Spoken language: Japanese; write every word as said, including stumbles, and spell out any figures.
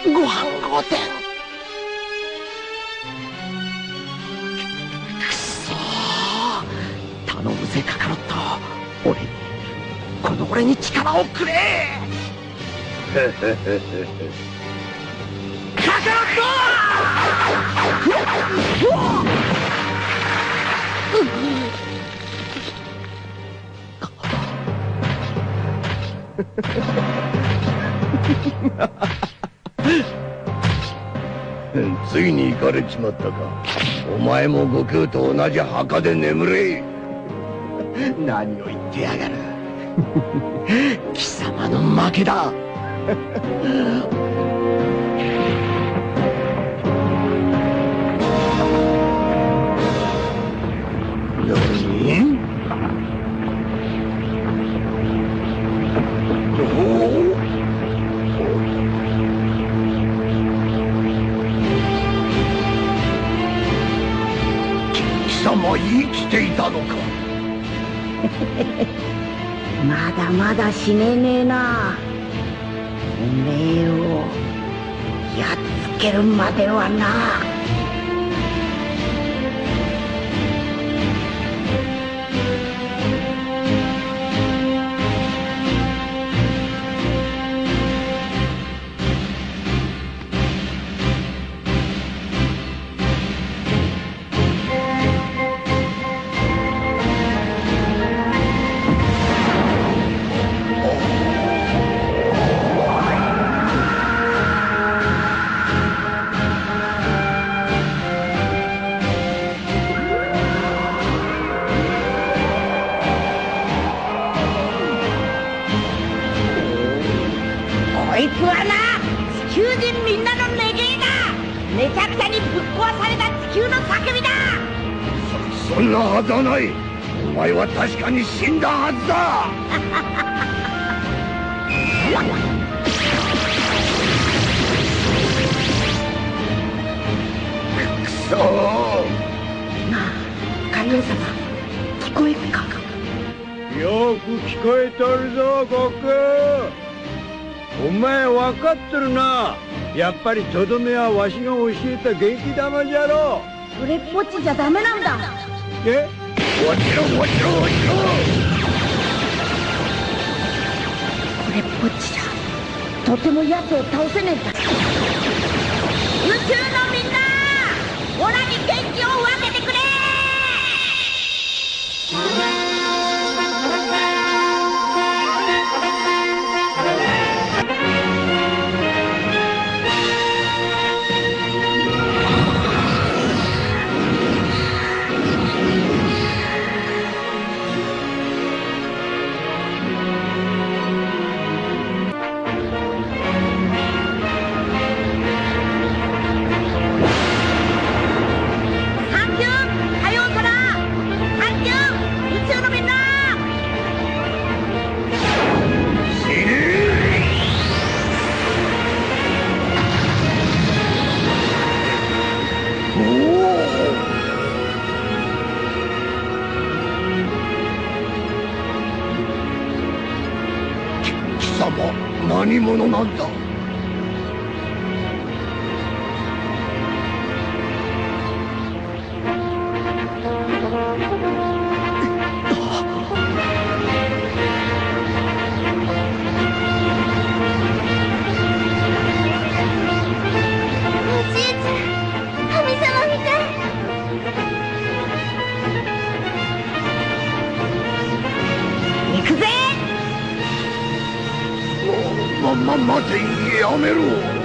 ご飯御殿。くそー、頼むぜカカロット、俺にこの俺に力をくれ。カカロットついに行かれちまったか。お前も悟空と同じ墓で眠れ。 何を言ってやがる。貴様の負けだ。 何？貴様生きていたのか。 まだまだ死ねねえな。おめえをやっつけるまではな。こいつはな、地球人みんなの願いだ。めちゃくちゃにぶっ壊された地球の叫びだ。 そ、そんなはずはない。お前は確かに死んだはずだ。くそー。 なあ、観音様、聞こえっか。 よく聞こえとるぞ、悟空。お前分かってるな。やっぱりとどめはわしが教えた元気玉じゃろ。 それっぽっちじゃダメなんだ。 え？ 落ちろ落ちろ落ちろ。 それっぽっちじゃとても奴を倒せねえんだ。宇宙のみんな、オラに元気を分けてくれ。 貴様何者なんだ。ま、ま、待て、やめろ。